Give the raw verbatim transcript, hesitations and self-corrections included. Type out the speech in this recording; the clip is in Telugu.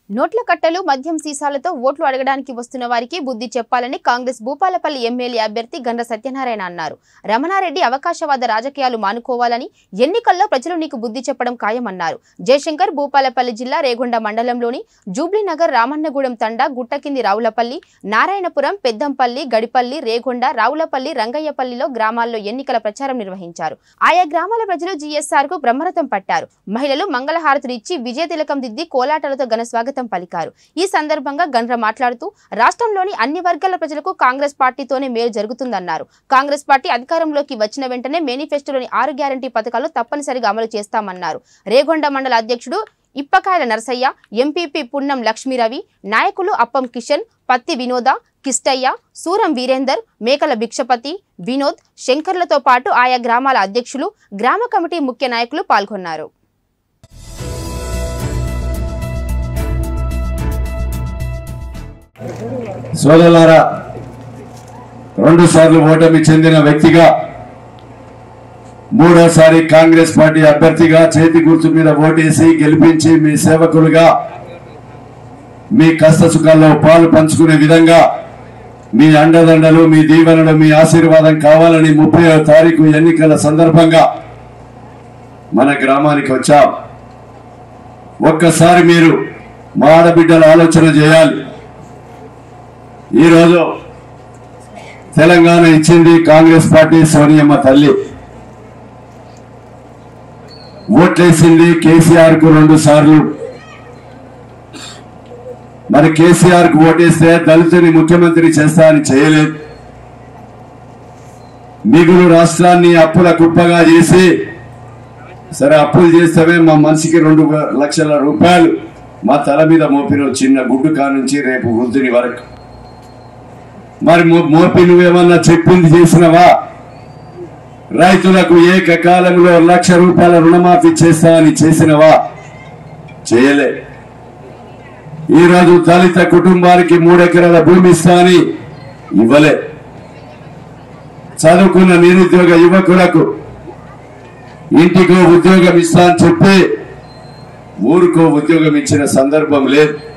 నోట్ల కట్టలు మద్యం సీసాలతో ఓట్లు అడగడానికి వస్తున్న వారికి బుద్ధి చెప్పాలని కాంగ్రెస్ భూపాలపల్లి ఎమ్మెల్యే అభ్యర్థి గండ్ర సత్యనారాయణ అన్నారు. రమణారెడ్డి అవకాశవాద రాజకీయాలు మానుకోవాలని, ఎన్నికల్లో ప్రజలు నీకు బుద్ధి చెప్పడం ఖాయమన్నారు. జయశంకర్ భూపాలపల్లి జిల్లా రేగొండ మండలంలోని జూబ్లీనగర్, రామన్నగూడెం తండా, గుట్టకింది రావులపల్లి, నారాయణపురం, పెద్దంపల్లి, గడిపల్లి, రేగొండ, రావులపల్లి, రంగయ్యపల్లిలో గ్రామాల్లో ఎన్నికల ప్రచారం నిర్వహించారు. ఆయా గ్రామాల ప్రజలు జీఎస్ఆర్ కు బ్రహ్మరథం పట్టారు. మహిళలు మంగళహారతులు ఇచ్చి విజయ తిలకం దిద్ది కోలాటాలతో ఘన స్వాగతం పలికారు. ఈ సందర్భంగా గండ్ర మాట్లాడుతూ రాష్ట్రంలోని అన్ని వర్గాల ప్రజలకు కాంగ్రెస్ పార్టీతోనే మేలు జరుగుతుందన్నారు. కాంగ్రెస్ పార్టీ అధికారంలోకి వచ్చిన వెంటనే మేనిఫెస్టోలోని ఆరు గ్యారంటీ పథకాలు తప్పనిసరిగా అమలు చేస్తామన్నారు. రేగొండ మండల అధ్యక్షుడు ఇప్పకాయల నరసయ్య, ఎంపీపీ పున్నం లక్ష్మీరవి, నాయకులు అప్పం కిషన్, పత్తి వినోద, కిష్టయ్య, సూరం వీరేందర్, మేకల భిక్షపతి, వినోద్, శంకర్లతో పాటు ఆయా గ్రామాల అధ్యక్షులు, గ్రామ కమిటీ ముఖ్య నాయకులు పాల్గొన్నారు. సోదరులారా, రెండు సార్లు ఓటమి చెందిన వ్యక్తిగా మూడోసారి కాంగ్రెస్ పార్టీ అభ్యర్థిగా చేతి గుర్తు మీద ఓటేసి గెలిపించి మీ సేవకులుగా మీ కష్ట సుఖాల్లో పాలు పంచుకునే విధంగా మీ అండదండలు, మీ దీవెనలు, మీ ఆశీర్వాదం కావాలని ముప్పై తారీఖు ఎన్నికల సందర్భంగా మన గ్రామానికి వచ్చాం. ఒక్కసారి మీరు మా ఆడబిడ్డల ఆలోచన చేయాలి. ఈరోజు తెలంగాణ ఇచ్చింది కాంగ్రెస్ పార్టీ, సోనియమ్మ తల్లి. ఓట్లేసింది కేసీఆర్ కు రెండు సార్లు. మరి కేసీఆర్ కు ఓటేస్తే దళితుని ముఖ్యమంత్రి చేస్తా అని చేయలేదు. మిగులు రాష్ట్రాన్ని అప్పుల కుప్పగా చేసి, సరే అప్పులు చేస్తామే మా మనిషికి రెండు లక్షల రూపాయలు మా తల మీద మోపిన చిన్న గుడ్డు కా నుంచి రేపు వృద్ధుని వరకు. మరి మోపి నువ్వేమన్నా చెప్పింది చేసినవా? రైతులకు ఏకకాలంలో లక్ష రూపాయల రుణమాఫీ చేస్తా అని చేసినవా? చేయలే. ఈరోజు దళిత కుటుంబానికి మూడెకరాల భూమి ఇస్తా అని ఇవ్వలే. చదువుకున్న నిరుద్యోగ యువకులకు ఇంటికో ఉద్యోగం ఇస్తా అని చెప్పి ఊరికో ఉద్యోగం ఇచ్చిన సందర్భం లేదు.